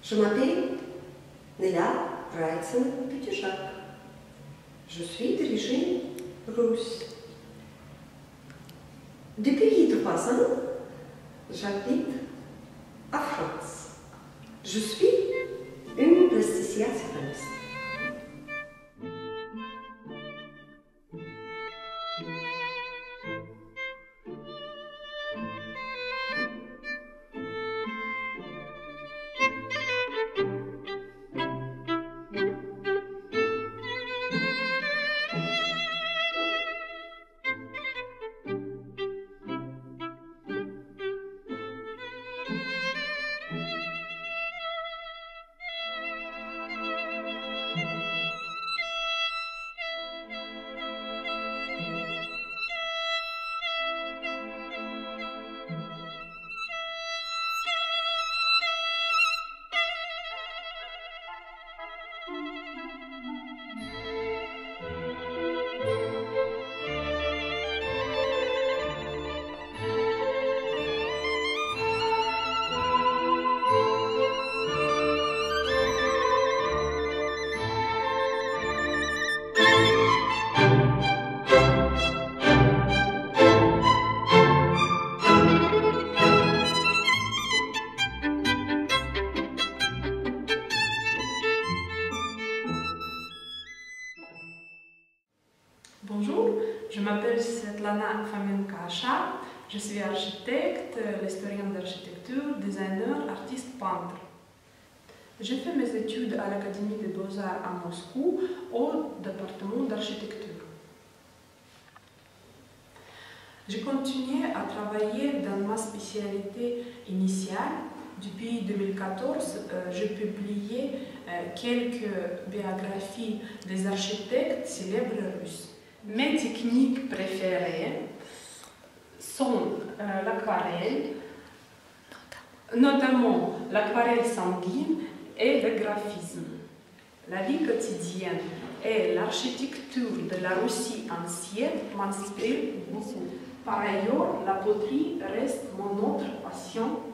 Je m'appelle Nela Braitsen-Putishak. Je suis d'origine russe. Depuis 3 ans, j'habite à France. Je suis une plasticienne céramiste. Bonjour, je m'appelle Svetlana Fomenko-Asha, je suis architecte, historienne d'architecture, designer, artiste, peintre. J'ai fait mes études à l'Académie des Beaux-Arts à Moscou au département d'architecture. J'ai continué à travailler dans ma spécialité initiale. Depuis 2014, j'ai publié quelques biographies des architectes célèbres russes. Mes techniques préférées sont l'aquarelle, notamment l'aquarelle sanguine et le graphisme. La vie quotidienne et l'architecture de la Russie ancienne m'inspirent beaucoup. Par ailleurs, la poterie reste mon autre passion